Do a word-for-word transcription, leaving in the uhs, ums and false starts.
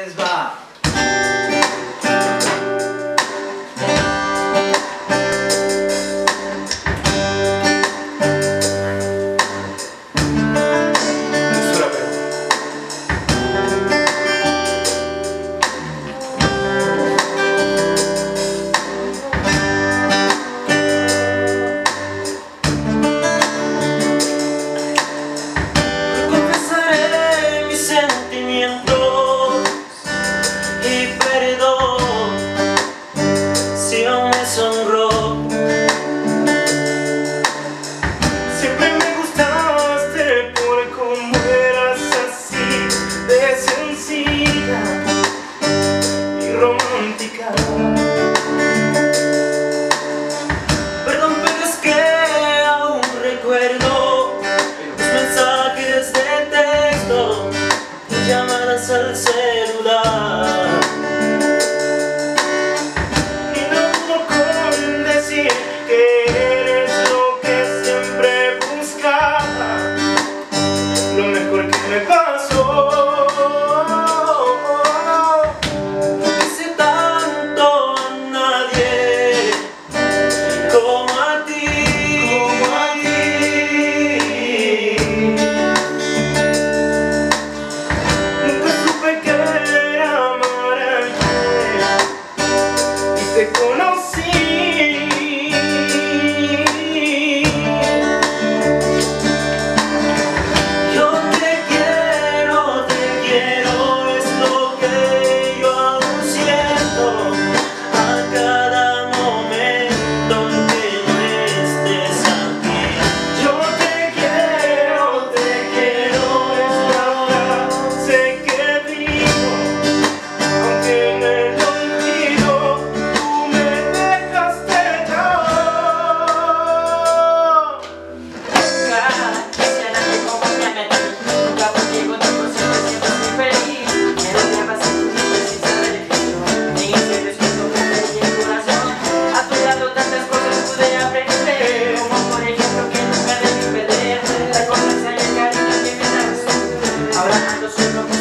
Va. Confesaré mis sentimientos y perdón si aún me sonró. Siempre me gustaste por cómo eras así de sencilla y romántica. Perdón, pero es que aún recuerdo tus mensajes de texto, tus llamadas al celular. Y no dudo con decir que eres lo que siempre buscaba, lo mejor que me pasó. No quise tanto a nadie como a ti, como a ti. Nunca supe que era amarte y te conocí. Yo te quiero, te quiero, es lo que yo aún siento a cada momento en que no estés aquí. Yo te quiero, te quiero, es la frase que digo, aunque en el olvido tú me dejaste yo. Nunca quisiera que acompañarme a ti, nunca porque contigo siempre siento muy feliz. Me rodeabas en tu vida sin saber el fin. En ese respeto que te di el corazón, a tu lado tantas cosas pude aprender, como por ejemplo que nunca debí perder la confianza y el cariño que me das. Ahora ando solo.